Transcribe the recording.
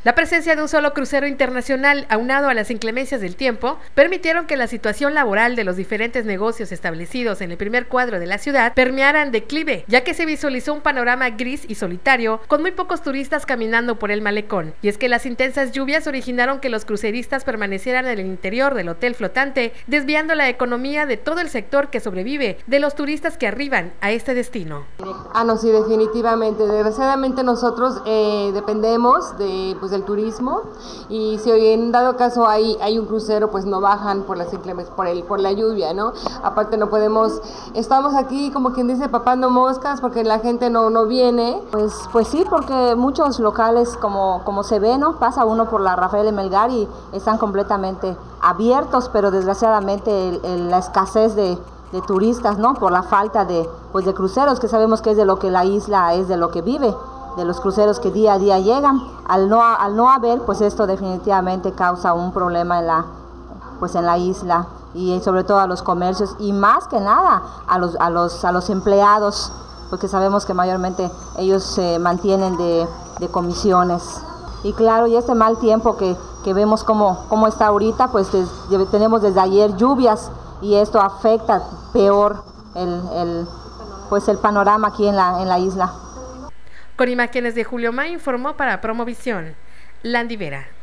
La presencia de un solo crucero internacional, aunado a las inclemencias del tiempo, permitieron que la situación laboral de los diferentes negocios establecidos en el primer cuadro de la ciudad permeara en declive, ya que se visualizó un panorama gris y solitario, con muy pocos turistas caminando por el malecón. Y es que las intensas lluvias originaron que los cruceristas permanecieran en el interior del hotel flotante, desviando la economía de todo el sector que sobrevive de los turistas que arriban a este destino. No, sí, definitivamente. Desgraciadamente nosotros dependemos del turismo, y si hoy en dado caso hay un crucero, pues no bajan por las inclemencias, por la lluvia, ¿no? Aparte no podemos, estamos aquí como quien dice papando moscas porque la gente no viene. Pues sí, porque muchos locales como se ve, ¿no? Pasa uno por la Rafael de Melgar y están completamente abiertos, pero desgraciadamente la escasez de turistas, ¿no? Por la falta de cruceros, que sabemos que es de lo que la isla es, de lo que vive, de los cruceros que día a día llegan. Al no haber, pues esto definitivamente causa un problema en la isla, y sobre todo a los comercios, y más que nada a los empleados, porque sabemos que mayormente ellos se mantienen de comisiones. Y claro, y este mal tiempo que vemos cómo está ahorita, pues tenemos desde ayer lluvias, y esto afecta peor el panorama aquí en la isla. Con imágenes de Julio May, informó para Promovisión Landy Vera.